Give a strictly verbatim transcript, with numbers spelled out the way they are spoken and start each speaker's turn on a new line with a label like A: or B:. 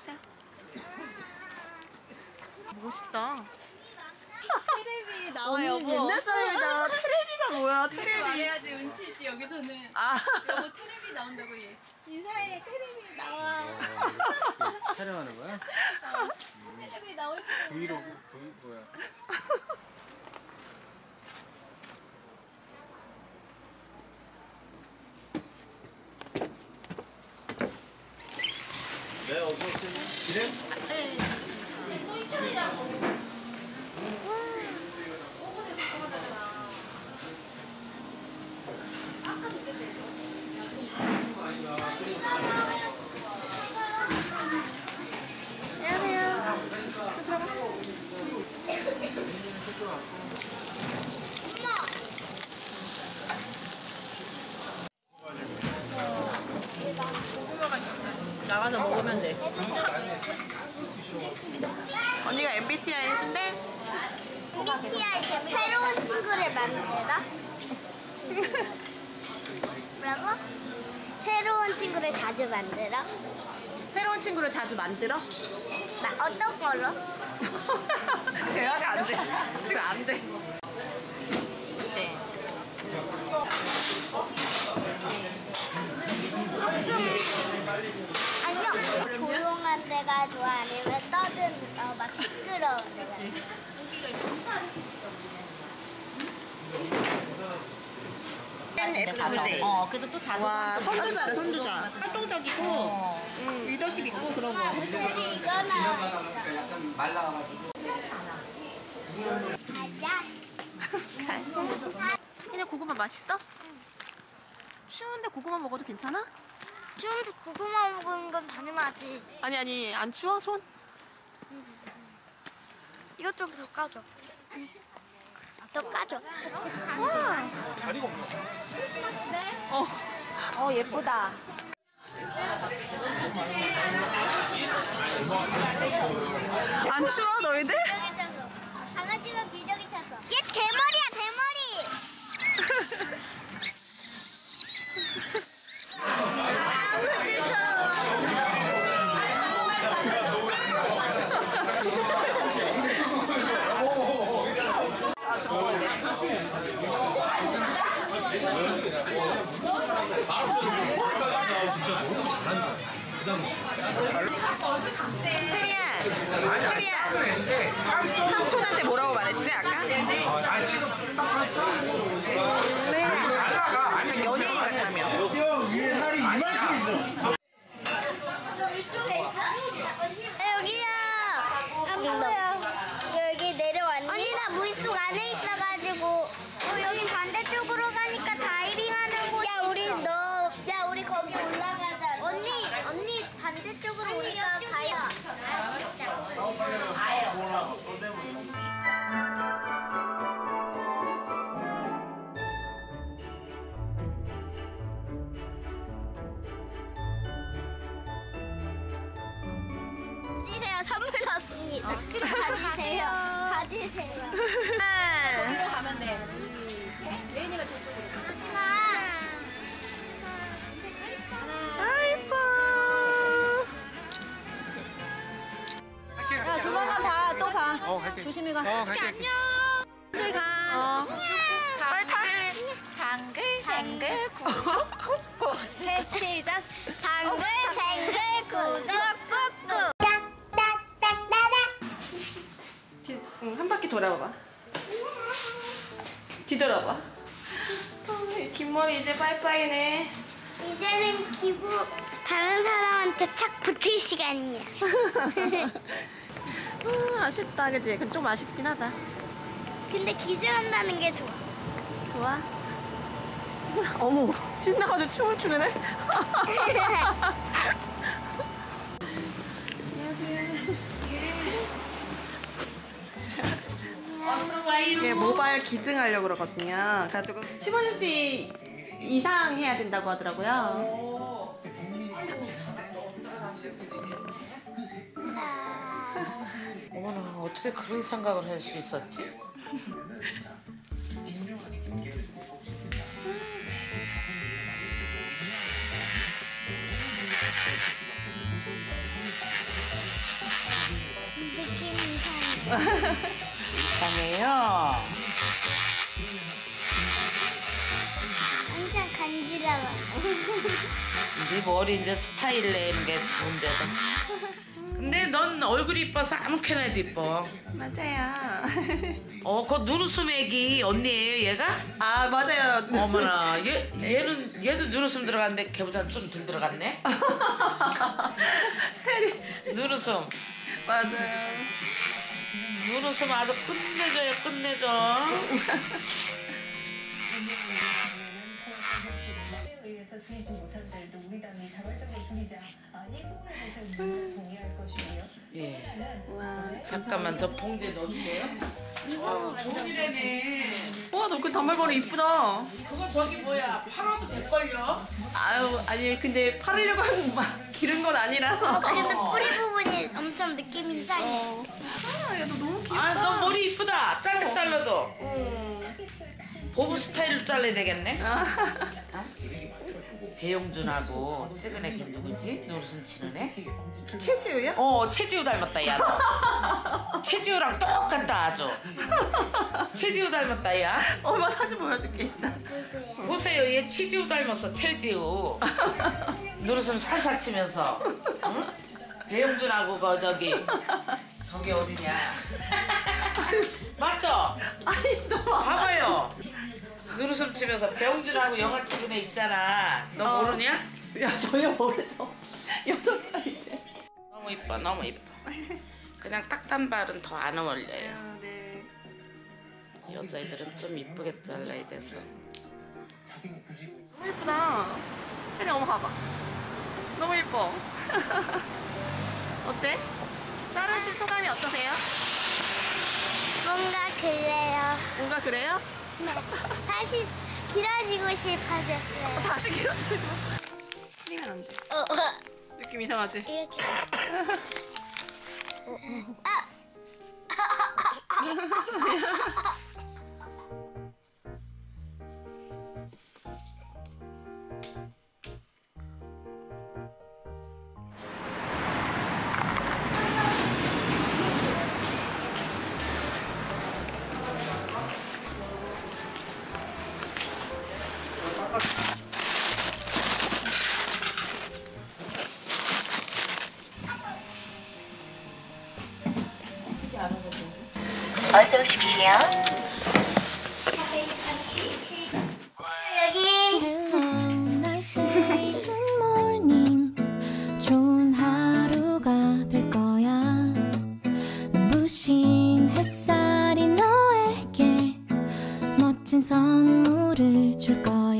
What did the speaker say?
A: 멋있다.
B: 테레비 나와 여보.
A: 옛날 사람이다. 테레비가 뭐야?
B: 테레비 말해야지 운치지 여기서는.
A: 아.
B: 여보 테레비 나온다고 얘. 인사해 테레비 나와.
C: 어, 촬영하는 거야?
B: 어, 테레비 나올 때.
C: 브이로그 브이 뭐야? 네, 어서 오세요. 기름?
B: 네. 또 이천이라고.
A: 나가서 먹으면 돼. 언니가 엠비티아이 해준대?
D: 엠비티아이 새로운 친구를 만들어? 뭐라고? 새로운 친구를 자주 만들어?
A: 새로운 친구를 자주 만들어?
D: 나 어떤 걸로?
A: 대화가 안 돼. 지금 안 돼. 네.
D: 아니요. 조용한 데가 좋아? 아니면 떠든 어, 막 시끄러운 데가?
A: 예쁘지?
E: 어, 그래서 또 자주
A: 와, 선두자래, 선두자.
E: 맞아.
A: 활동적이고,
E: 어.
A: 음, 리더십 있고 그런 거.
D: 근데 이거는
C: 약간 말라가지고.
D: 가자.
A: 그냥 고구마 맛있어? 추운데 고구마 먹어도 괜찮아?
D: 지금도 고구마 먹는 건 당연하지.
A: 아니 아니 안 추워 손?
D: 이것 좀 더 까줘. 더 까줘.
C: 자리가 없나?
A: 어.
E: 어, 예쁘다.
A: 안 추워 너희들?
D: 기저귀 찼어. 강아지가 기저귀 찼어. 얘 대머리야 대머리.
A: 혜리야, 혜리야. 삼촌한테 뭐라고 말했지 아까?
C: 아, 지금 딱 봤어.
A: 약간 연예인 같다며.
C: 위에 살이 이만큼 있어.
D: 여기야. 안 보여. 여기 내려왔니? 아니 나 물속 안에 있어가지고. 어, 여기 반대쪽으로 가니까 다이빙하는 곳. 야 우리 너. 야 우리 거기 올라가자. 언니 언니 반대쪽으로 오니까 가요. 아 진짜. 가지세요. 선물 넣었습니다. 가지세요. 가지세요.
A: 네.
B: 가면 돼. 레인이가 저쪽으로.
D: 하지마.
A: 아이고.
E: 야, 조만간 봐. 또 봐.
C: 어, 갈게.
E: 조심히 가.
C: 어, 갈게. 갈게.
E: 이제 가.
A: 어. 빨리 타.
E: 방글, 생글, 구독, 꾹꾹.
D: 해치자. 당근 생글 구독 꾹꾹. 딱딱딱따닥.
A: 뒤, 응, 한 바퀴 돌아봐. 뒤돌아봐. 어, 긴 머리 이제 빠이빠이네.
D: 이제는 기부 다른 사람한테 착 붙을 시간이야.
A: 아, 아쉽다, 그치? 그건 좀 아쉽긴 하다.
D: 근데 기증한다는 게 좋아.
A: 좋아? 어머, 신나가지고 춤을 추네. 이게 모바일 기증하려고 그러거든요. 그래가지고 십오 센치 이상 해야 된다고 하더라고요.
F: 어머나, 어떻게 그런 생각을 할 수 있었지? 이상해요.
D: 완전 간지러워.
F: 네 머리 이제 스타일 내는 게 문제다. 근데 넌 얼굴이 이뻐서 아무렇게나 해도 이뻐.
A: 맞아요.
F: 어, 그 눈웃음 애기 언니예요, 얘가?
A: 아 맞아요.
F: 어머나, 얘 얘는 얘도 눈웃음 들어갔는데 걔보다 좀 덜 들어갔네. 눈웃음.
A: 맞아요.
F: 눈웃음 아주 끝내줘요, 끝내줘.
G: 의해서 줄이지 못한데도 우리 당이 자발적으로 줄이자 아, 이 부분에 대해서 우리는 동의할 것이고요.
F: 예.
A: 와.
F: 잠깐만 저 봉지에 넣어줄게요. 어, 종이래네.
A: 와, 너 그 단발머리 이쁘다.
F: 그거 저기 뭐야? 팔아도 될걸요?
A: 아유, 아니 근데 팔으려고 하는 막 기른 건 아니라서.
D: 근데 뿌리 부분이 엄청 느낌이 이상해.
A: 어. 아, 야, 너 너무 귀엽다.
F: 아, 너 머리 이쁘다. 짧게 잘라도.
A: 어.
F: 보브 스타일로 잘라야 되겠네.
A: 아.
F: 배용준하고 최근에 걔 누구지? 눈웃음 치는 애?
A: 최지우야?
F: 어, 최지우 닮았다, 야, 너. 최지우랑 똑같다, 아주. 최지우 닮았다, 야.
A: 엄마 사진 보여줄게.
D: 누구야?
F: 보세요, 얘 최지우 닮았어, 최지우. 눈웃음 살살 치면서. 응? 배용준하고 그 저기 저기 어디냐? 맞죠?
A: 아니, 너
F: 봐봐요. 눈웃음 치면서 배용준하고 영화 찍은 애 있잖아. 너
A: 어.
F: 모르냐?
A: 야, 저희 모르죠. 여덟 살인데.
F: 너무 이뻐, 너무 이뻐. 그냥 딱단발은 더 안 어울려요.
A: 아, 네.
F: 여자애들은 좀 이쁘게 잘라야 돼서.
A: 너무 예쁘다. 혜리 엄마 봐봐. 너무 예뻐. 어때? 자르신 소감이 어떠세요?
D: 뭔가 그래요.
A: 뭔가 그래요?
D: 네. 다시 길어지고 싶어졌어요.
A: 다시 길어지고. 틀리면 안 돼.
D: 어, 어,
A: 느낌 이상하지?
D: 이렇게. 아!
G: 어서 오십시오.
D: 여기.
H: nice day, good morning. 좋은 하루가 될 거야. 눈부신 햇살이 너에게 멋진 선물을 줄 거야.